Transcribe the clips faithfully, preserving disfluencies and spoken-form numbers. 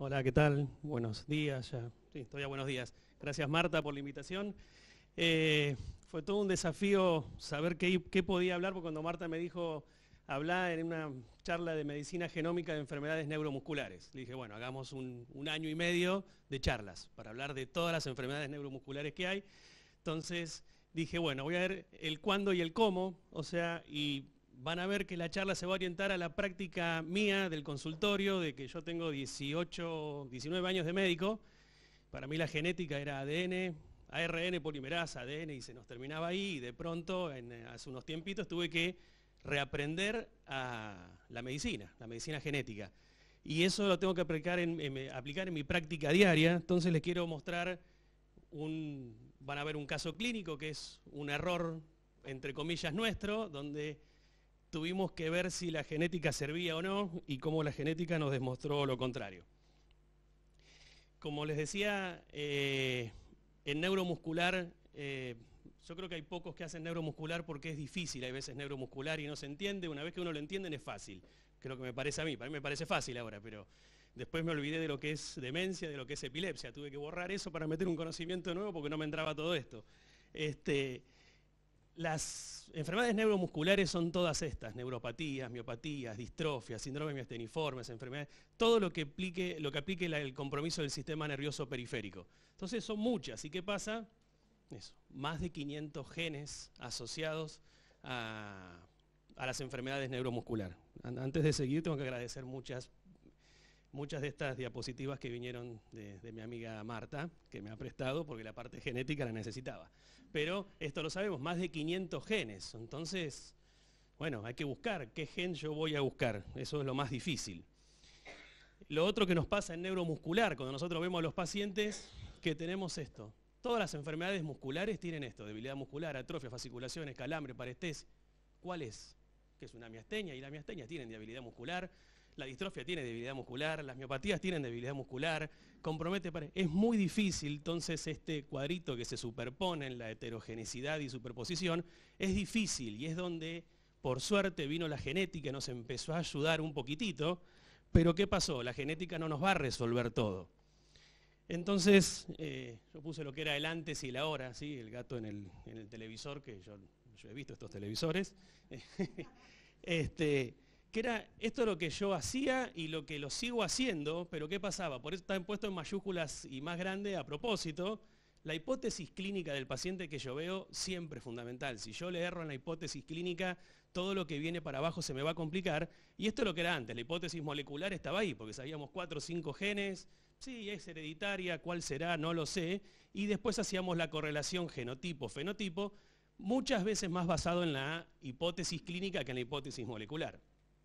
Hola, ¿qué tal? Buenos días, ya. Sí, todavía buenos días. Gracias, Marta, por la invitación. Eh, fue todo un desafío saber qué, qué podía hablar, porque cuando Marta me dijo hablar en una charla de medicina genómica de enfermedades neuromusculares, le dije, bueno, hagamos un, un año y medio de charlas para hablar de todas las enfermedades neuromusculares que hay. Entonces dije, bueno, voy a ver el cuándo y el cómo, o sea, y van a ver que la charla se va a orientar a la práctica mía del consultorio, de que yo tengo dieciocho, diecinueve años de médico. Para mí la genética era A D N, A R N, polimerasa, A D N, y se nos terminaba ahí, y de pronto, en, hace unos tiempitos, tuve que reaprender a la medicina, la medicina genética. Y eso lo tengo que aplicar en, en, aplicar en mi práctica diaria. Entonces les quiero mostrar un, van a ver un caso clínico que es un error, entre comillas, nuestro, donde tuvimos que ver si la genética servía o no y cómo la genética nos demostró lo contrario. Como les decía, eh, en neuromuscular, eh, yo creo que hay pocos que hacen neuromuscular porque es difícil, hay veces neuromuscular y no se entiende. Una vez que uno lo entiende es fácil, creo que me parece a mí, para mí me parece fácil ahora, pero después me olvidé de lo que es demencia, de lo que es epilepsia, tuve que borrar eso para meter un conocimiento nuevo porque no me entraba todo esto. Este, Las enfermedades neuromusculares son todas estas: neuropatías, miopatías, distrofias, síndrome miasteniformes, enfermedades, todo lo que aplique, lo que aplique la, el compromiso del sistema nervioso periférico. Entonces son muchas. ¿Y qué pasa? Eso, más de quinientos genes asociados a, a las enfermedades neuromusculares. Antes de seguir, tengo que agradecer muchas, muchas de estas diapositivas que vinieron de, de mi amiga Marta, que me ha prestado porque la parte genética la necesitaba. Pero esto lo sabemos, más de quinientos genes. Entonces, bueno, hay que buscar qué gen yo voy a buscar. Eso es lo más difícil. Lo otro que nos pasa en neuromuscular, cuando nosotros vemos a los pacientes, que tenemos esto. Todas las enfermedades musculares tienen esto: debilidad muscular, atrofia, fasciculaciones, calambre, parestesia. ¿Cuál es? Que es una miastenia, y la miastenia tiene debilidad muscular. La distrofia tiene debilidad muscular, las miopatías tienen debilidad muscular, compromete, es muy difícil. Entonces este cuadrito que se superpone en la heterogeneidad y superposición es difícil, y es donde por suerte vino la genética y nos empezó a ayudar un poquitito. Pero ¿qué pasó? La genética no nos va a resolver todo. Entonces eh, yo puse lo que era el antes y el ahora, ¿sí? El gato en el, en el televisor, que yo, yo he visto estos televisores. este... que era esto lo que yo hacía y lo que lo sigo haciendo. Pero ¿qué pasaba? Por eso está puesto en mayúsculas y más grande a propósito. La hipótesis clínica del paciente que yo veo siempre es fundamental. Si yo le erro en la hipótesis clínica, todo lo que viene para abajo se me va a complicar. Y esto es lo que era antes, la hipótesis molecular estaba ahí, porque sabíamos cuatro o cinco genes, sí, es hereditaria, cuál será, no lo sé. Y después hacíamos la correlación genotipo-fenotipo, muchas veces más basado en la hipótesis clínica que en la hipótesis molecular.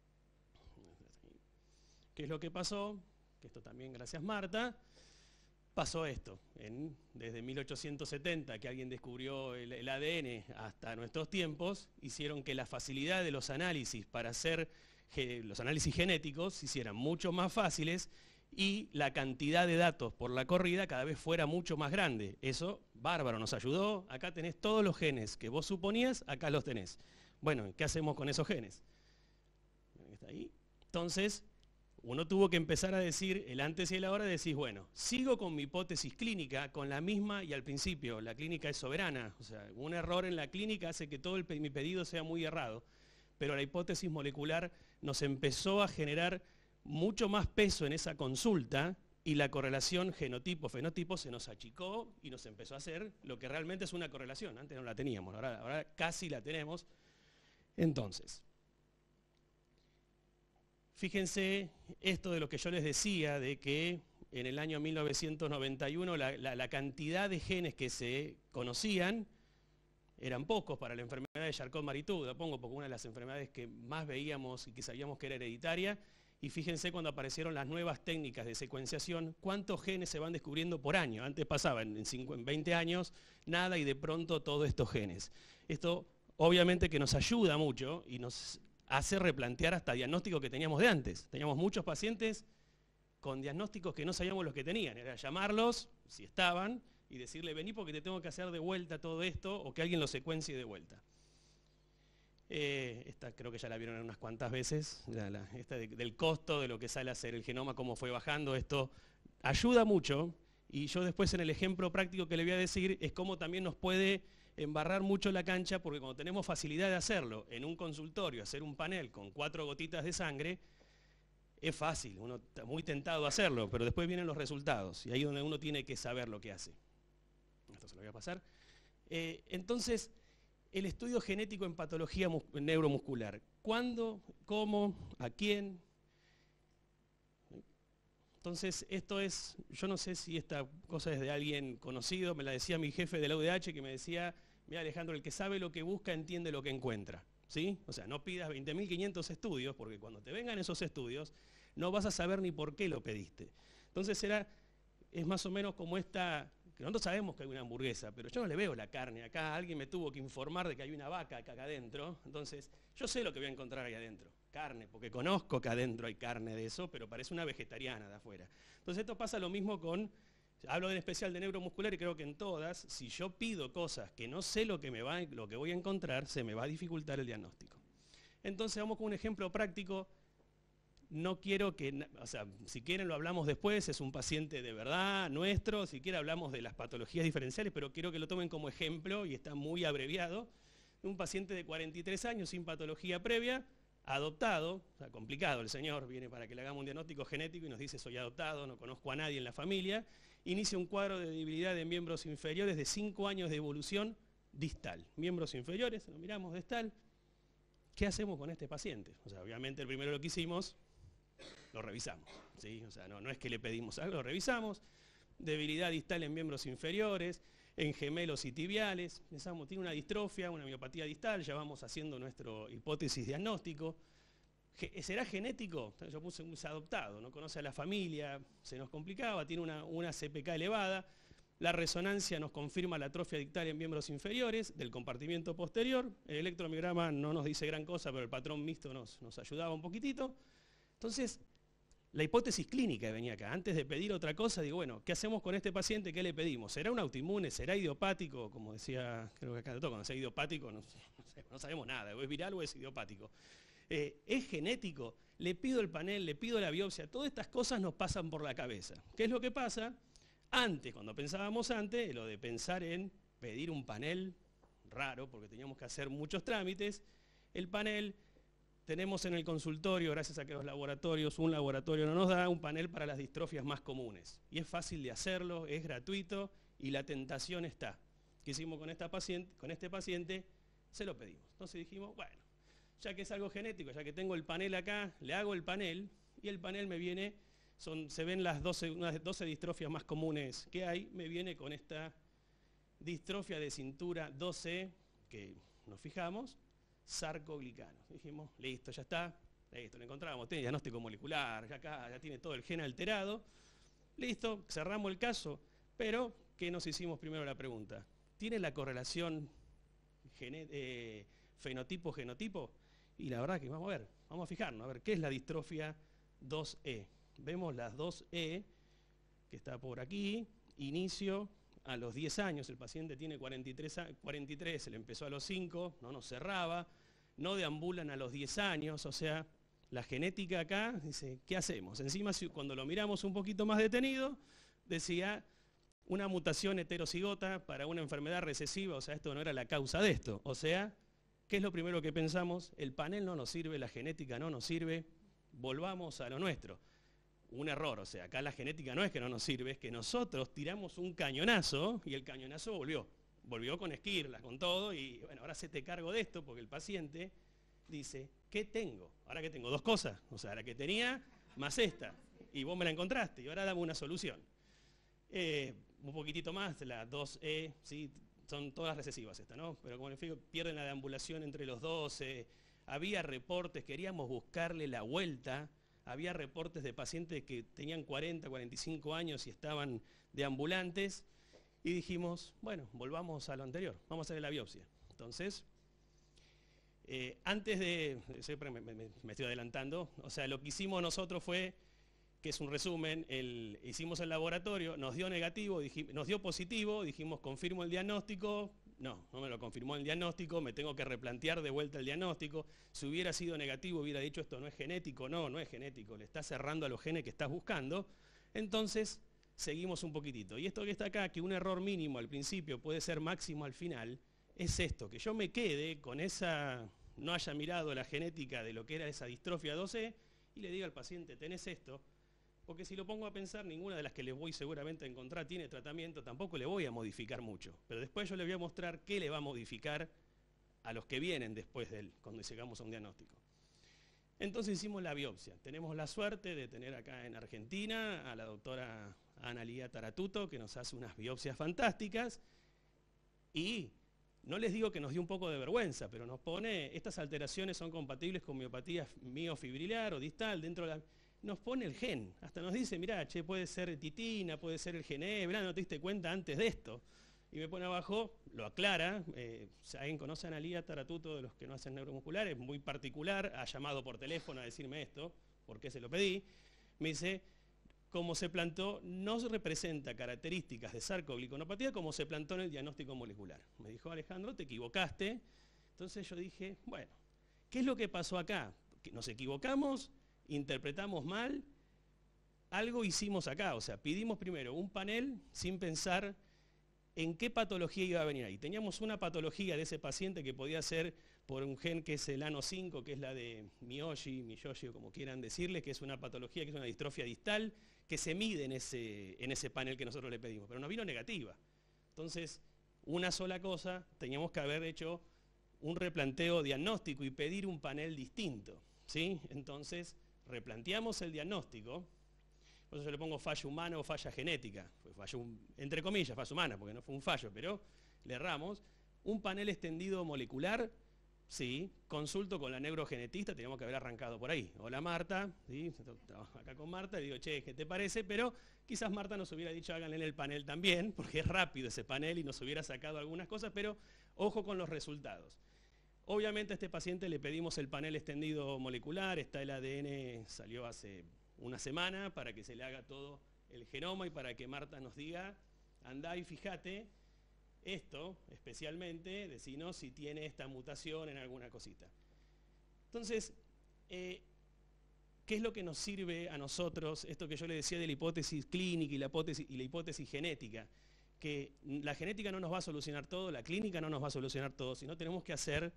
¿Qué es lo que pasó? Que esto también, gracias Marta, pasó esto. En, desde mil ochocientos setenta, que alguien descubrió el, el A D N, hasta nuestros tiempos, hicieron que la facilidad de los análisis para hacer ge, los análisis genéticos se hicieran mucho más fáciles, y la cantidad de datos por la corrida cada vez fuera mucho más grande. Eso, bárbaro, nos ayudó. Acá tenés todos los genes que vos suponías, acá los tenés. Bueno, ¿qué hacemos con esos genes? ¿Está ahí? Entonces, uno tuvo que empezar a decir el antes y el ahora. Decís, bueno, sigo con mi hipótesis clínica, con la misma, y al principio la clínica es soberana. O sea, un error en la clínica hace que todo el, mi pedido sea muy errado. Pero la hipótesis molecular nos empezó a generar mucho más peso en esa consulta, y la correlación genotipo-fenotipo se nos achicó y nos empezó a hacer lo que realmente es una correlación. Antes no la teníamos, ahora, ahora casi la tenemos. Entonces, fíjense esto de lo que yo les decía, de que en el año mil novecientos noventa y uno la, la, la cantidad de genes que se conocían eran pocos para la enfermedad de Charcot-Marie-Tooth. Lo pongo porque una de las enfermedades que más veíamos y que sabíamos que era hereditaria. Y fíjense cuando aparecieron las nuevas técnicas de secuenciación, cuántos genes se van descubriendo por año. Antes pasaba en, en veinte años nada, y de pronto todos estos genes. Esto obviamente que nos ayuda mucho y nos hace replantear hasta diagnósticos que teníamos de antes. Teníamos muchos pacientes con diagnósticos que no sabíamos los que tenían. Era llamarlos, si estaban, y decirle, vení porque te tengo que hacer de vuelta todo esto, o que alguien lo secuencie de vuelta. Eh, esta creo que ya la vieron unas cuantas veces, la, la, esta de, del costo de lo que sale a hacer el genoma, cómo fue bajando. Esto ayuda mucho, y yo después en el ejemplo práctico que le voy a decir es cómo también nos puede embarrar mucho la cancha, porque cuando tenemos facilidad de hacerlo en un consultorio, hacer un panel con cuatro gotitas de sangre, es fácil, uno está muy tentado a hacerlo, pero después vienen los resultados, y ahí es donde uno tiene que saber lo que hace. Esto se lo voy a pasar. Eh, entonces, el estudio genético en patología neuromuscular. ¿Cuándo? ¿Cómo? ¿A quién? Entonces, esto es, yo no sé si esta cosa es de alguien conocido, me la decía mi jefe de la U D H, que me decía, mira Alejandro, el que sabe lo que busca entiende lo que encuentra. ¿Sí? O sea, no pidas veinte mil quinientos estudios, porque cuando te vengan esos estudios, no vas a saber ni por qué lo pediste. Entonces era, es más o menos como esta, que nosotros sabemos que hay una hamburguesa, pero yo no le veo la carne acá, alguien me tuvo que informar de que hay una vaca acá, acá adentro, entonces yo sé lo que voy a encontrar ahí adentro, carne, porque conozco que adentro hay carne de eso, pero parece una vegetariana de afuera. Entonces esto pasa lo mismo con, hablo en especial de neuromuscular y creo que en todas, si yo pido cosas que no sé lo que, me va, lo que voy a encontrar, se me va a dificultar el diagnóstico. Entonces vamos con un ejemplo práctico. No quiero que, o sea, si quieren lo hablamos después, es un paciente de verdad, nuestro, si quieren hablamos de las patologías diferenciales, pero quiero que lo tomen como ejemplo, y está muy abreviado, un paciente de cuarenta y tres años sin patología previa, adoptado, o sea, complicado el señor, viene para que le hagamos un diagnóstico genético y nos dice soy adoptado, no conozco a nadie en la familia, inicia un cuadro de debilidad de miembros inferiores de cinco años de evolución distal. Miembros inferiores, lo miramos distal. ¿Qué hacemos con este paciente? O sea, obviamente el primero lo que hicimos, lo revisamos, ¿sí? O sea, no, no es que le pedimos algo, lo revisamos. Debilidad distal en miembros inferiores, en gemelos y tibiales. Pensamos, tiene una distrofia, una miopatía distal, ya vamos haciendo nuestro hipótesis diagnóstico. ¿Será genético? Yo puse un adoptado, no conoce a la familia, se nos complicaba, tiene una, una C P K elevada. La resonancia nos confirma la atrofia distal en miembros inferiores del compartimiento posterior. El electromiograma no nos dice gran cosa, pero el patrón mixto nos, nos ayudaba un poquitito. Entonces, la hipótesis clínica que venía acá, antes de pedir otra cosa, digo, bueno, ¿qué hacemos con este paciente? ¿Qué le pedimos? ¿Será un autoinmune? ¿Será idiopático? Como decía, creo que acá de todo, cuando sea idiopático, no, no, sé, no sabemos nada, o es viral o es idiopático. Eh, ¿Es genético? Le pido el panel, le pido la biopsia, todas estas cosas nos pasan por la cabeza. ¿Qué es lo que pasa? Antes, cuando pensábamos antes, lo de pensar en pedir un panel, raro, porque teníamos que hacer muchos trámites, el panel, tenemos en el consultorio, gracias a que los laboratorios, un laboratorio no nos da, un panel para las distrofias más comunes. Y es fácil de hacerlo, es gratuito, y la tentación está. ¿Qué hicimos con, esta paciente, con este paciente? Se lo pedimos. Entonces dijimos, bueno, ya que es algo genético, ya que tengo el panel acá, le hago el panel, y el panel me viene, son, se ven las doce, unas doce distrofias más comunes que hay, me viene con esta distrofia de cintura doce, que nos fijamos, sarcoglicano. Dijimos, listo, ya está, listo, lo encontramos, tiene diagnóstico molecular, ya acá ya tiene todo el gen alterado, listo, cerramos el caso, pero ¿qué nos hicimos primero la pregunta? ¿Tiene la correlación eh, fenotipo-genotipo? Y la verdad que vamos a ver, vamos a fijarnos, a ver, ¿qué es la distrofia dos E? Vemos las dos E, que está por aquí, inicio a los diez años, el paciente tiene cuarenta y tres, cuarenta y tres, se le empezó a los cinco, no nos cerraba, no deambulan a los diez años, o sea, la genética acá dice, ¿qué hacemos? Encima, cuando lo miramos un poquito más detenido, decía una mutación heterocigota para una enfermedad recesiva, o sea, esto no era la causa de esto, o sea, ¿qué es lo primero que pensamos? El panel no nos sirve, la genética no nos sirve, volvamos a lo nuestro. Un error, o sea, acá la genética no es que no nos sirve, es que nosotros tiramos un cañonazo y el cañonazo volvió. Volvió con esquirlas, con todo, y bueno, ahora se te cargo de esto porque el paciente dice, ¿qué tengo? Ahora que tengo dos cosas, o sea, la que tenía más esta, y vos me la encontraste, y ahora dame una solución. Eh, un poquitito más, la dos E, ¿sí? Son todas recesivas estas, ¿no? Pero como les digo, pierden la deambulación entre los doce, había reportes, queríamos buscarle la vuelta. Había reportes de pacientes que tenían cuarenta, cuarenta y cinco años y estaban deambulantes, y dijimos, bueno, volvamos a lo anterior, vamos a hacer la biopsia. Entonces, eh, antes de, siempre me, me, me estoy adelantando, o sea, lo que hicimos nosotros fue, que es un resumen, el, hicimos el laboratorio, nos dio negativo, dijimos, nos dio positivo, dijimos, confirmo el diagnóstico, no, no me lo confirmó el diagnóstico, me tengo que replantear de vuelta el diagnóstico. Si hubiera sido negativo, hubiera dicho esto no es genético, no, no es genético, le estás cerrando a los genes que estás buscando. Entonces, seguimos un poquitito. Y esto que está acá, que un error mínimo al principio puede ser máximo al final, es esto, que yo me quede con esa, no haya mirado la genética de lo que era esa distrofia dos E y le diga al paciente, tenés esto, porque si lo pongo a pensar, ninguna de las que le voy seguramente a encontrar tiene tratamiento, tampoco le voy a modificar mucho. Pero después yo le voy a mostrar qué le va a modificar a los que vienen después de él, cuando llegamos a un diagnóstico. Entonces hicimos la biopsia. Tenemos la suerte de tener acá en Argentina a la doctora Ana Lía Taratuto, que nos hace unas biopsias fantásticas, y no les digo que nos dio un poco de vergüenza, pero nos pone, estas alteraciones son compatibles con miopatía miofibrilar o distal dentro de la... Nos pone el gen, hasta nos dice, mirá, che, puede ser titina, puede ser el gen E, ¿no te diste cuenta antes de esto? Y me pone abajo, lo aclara, eh, si alguien conoce a Ana Lía Taratuto, de los que no hacen neuromuscular, es muy particular, ha llamado por teléfono a decirme esto, porque se lo pedí, me dice, como se plantó, no representa características de sarcogliconopatía como se plantó en el diagnóstico molecular. Me dijo, Alejandro, te equivocaste. Entonces yo dije, bueno, ¿qué es lo que pasó acá? Que nos equivocamos, interpretamos mal, algo hicimos acá, o sea, pidimos primero un panel sin pensar en qué patología iba a venir ahí. Teníamos una patología de ese paciente que podía ser por un gen que es el A N O cinco, que es la de Miyoshi, Miyoshi o como quieran decirle, que es una patología, que es una distrofia distal, que se mide en ese, en ese panel que nosotros le pedimos, pero nos vino negativa. Entonces, una sola cosa, teníamos que haber hecho un replanteo diagnóstico y pedir un panel distinto, ¿sí? Entonces, replanteamos el diagnóstico, por eso yo le pongo fallo humano o falla genética, fue fallo, entre comillas, falla humana, porque no fue un fallo, pero le erramos. Un panel extendido molecular, sí, consulto con la neurogenetista, teníamos que haber arrancado por ahí. Hola Marta, ¿sí? Trabajo acá con Marta, y digo, che, ¿qué te parece? Pero quizás Marta nos hubiera dicho, háganle en el panel también, porque es rápido ese panel y nos hubiera sacado algunas cosas, pero ojo con los resultados. Obviamente a este paciente le pedimos el panel extendido molecular, está el A D N, salió hace una semana para que se le haga todo el genoma y para que Marta nos diga, andá y fíjate esto, especialmente, decinos si tiene esta mutación en alguna cosita. Entonces, eh, ¿qué es lo que nos sirve a nosotros, esto que yo le decía de la hipótesis clínica y la hipótesis, y la hipótesis genética? Que la genética no nos va a solucionar todo, la clínica no nos va a solucionar todo, sino tenemos que hacer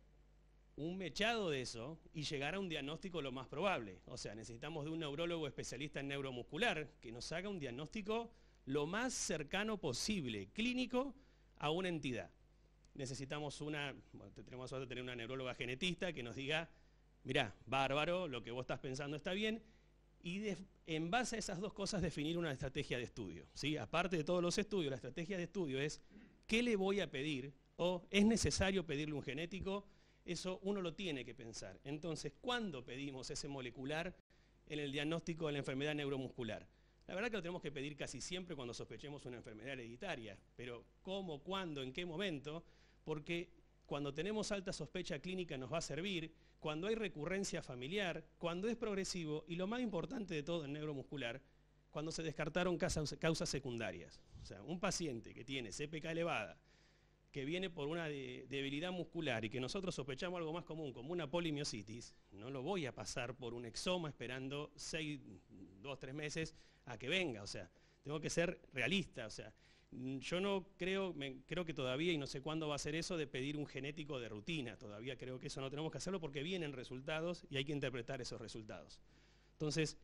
un mechado de eso y llegar a un diagnóstico lo más probable. O sea, necesitamos de un neurólogo especialista en neuromuscular que nos haga un diagnóstico lo más cercano posible, clínico, a una entidad. Necesitamos una, bueno, tenemos suerte de tener una neuróloga genetista que nos diga, mirá, bárbaro, lo que vos estás pensando está bien, y de, en base a esas dos cosas definir una estrategia de estudio, ¿sí? Aparte de todos los estudios, la estrategia de estudio es, ¿qué le voy a pedir? O, ¿es necesario pedirle un genético? Eso uno lo tiene que pensar. Entonces, ¿cuándo pedimos ese molecular en el diagnóstico de la enfermedad neuromuscular? La verdad que lo tenemos que pedir casi siempre cuando sospechemos una enfermedad hereditaria, pero ¿cómo, cuándo, en qué momento? Porque cuando tenemos alta sospecha clínica nos va a servir, cuando hay recurrencia familiar, cuando es progresivo y lo más importante de todo en neuromuscular, cuando se descartaron causas, causas secundarias. O sea, un paciente que tiene C P K elevada, que viene por una de, debilidad muscular y que nosotros sospechamos algo más común, como una polimiositis, no lo voy a pasar por un exoma esperando seis, dos, tres meses a que venga. O sea, tengo que ser realista. O sea, yo no creo, me, creo que todavía, y no sé cuándo va a ser eso, de pedir un genético de rutina. Todavía creo que eso no tenemos que hacerlo porque vienen resultados y hay que interpretar esos resultados. Entonces,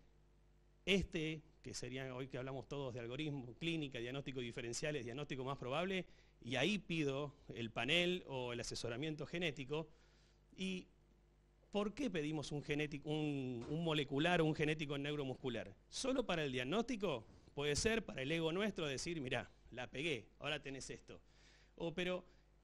este, que sería hoy que hablamos todos de algoritmo, clínica, diagnóstico diferenciales, diagnóstico más probable, y ahí pido el panel o el asesoramiento genético. ¿Y por qué pedimos un, genético, un, un molecular o un genético neuromuscular? ¿Solo para el diagnóstico? Puede ser para el ego nuestro decir, mirá, la pegué, ahora tenés esto. O, pero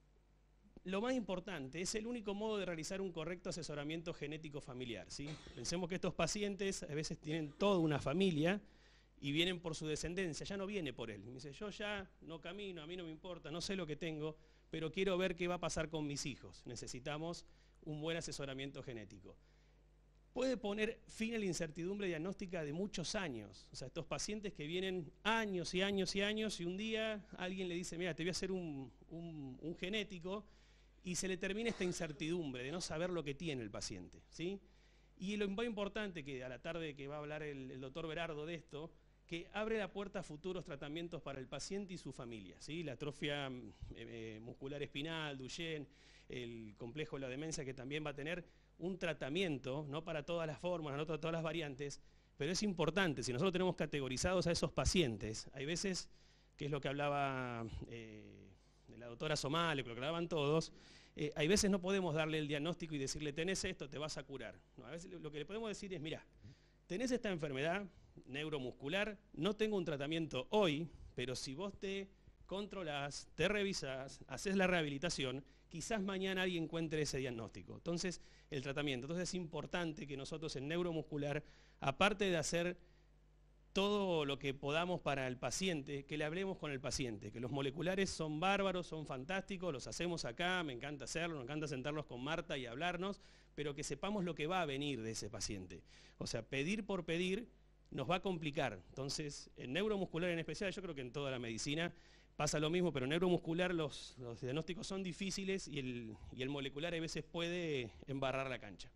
lo más importante, es el único modo de realizar un correcto asesoramiento genético familiar, ¿sí? Pensemos que estos pacientes a veces tienen toda una familia y vienen por su descendencia, ya no viene por él. Me dice, yo ya no camino, a mí no me importa, no sé lo que tengo, pero quiero ver qué va a pasar con mis hijos. Necesitamos un buen asesoramiento genético. puede poner fin a la incertidumbre diagnóstica de muchos años. O sea, estos pacientes que vienen años y años y años y un día alguien le dice, mira, te voy a hacer un, un, un genético y se le termina esta incertidumbre de no saber lo que tiene el paciente, ¿sí? Y lo más importante, que a la tarde que va a hablar el, el doctor Berardo de esto, que abre la puerta a futuros tratamientos para el paciente y su familia, ¿sí? La atrofia eh, muscular espinal, Duchenne, el complejo de la demencia, que también va a tener un tratamiento, no para todas las formas, no para todas las variantes, pero es importante, si nosotros tenemos categorizados a esos pacientes, hay veces, que es lo que hablaba eh, la doctora Somale, que lo que hablaban todos, eh, hay veces no podemos darle el diagnóstico y decirle, tenés esto, te vas a curar. No, a veces lo que le podemos decir es, mira, tenés esta enfermedad neuromuscular, no tengo un tratamiento hoy, pero si vos te controlás, te revisás, haces la rehabilitación, quizás mañana alguien encuentre ese diagnóstico. Entonces, el tratamiento. Entonces es importante que nosotros en neuromuscular, aparte de hacer todo lo que podamos para el paciente, que le hablemos con el paciente, que los moleculares son bárbaros, son fantásticos, los hacemos acá, me encanta hacerlo, me encanta sentarnos con Marta y hablarnos, pero que sepamos lo que va a venir de ese paciente. O sea, pedir por pedir nos va a complicar. Entonces, en neuromuscular en especial, yo creo que en toda la medicina pasa lo mismo, pero en neuromuscular los, los diagnósticos son difíciles y el, y el molecular a veces puede embarrar la cancha.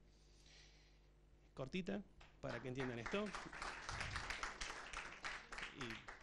Cortita, para que entiendan esto. Y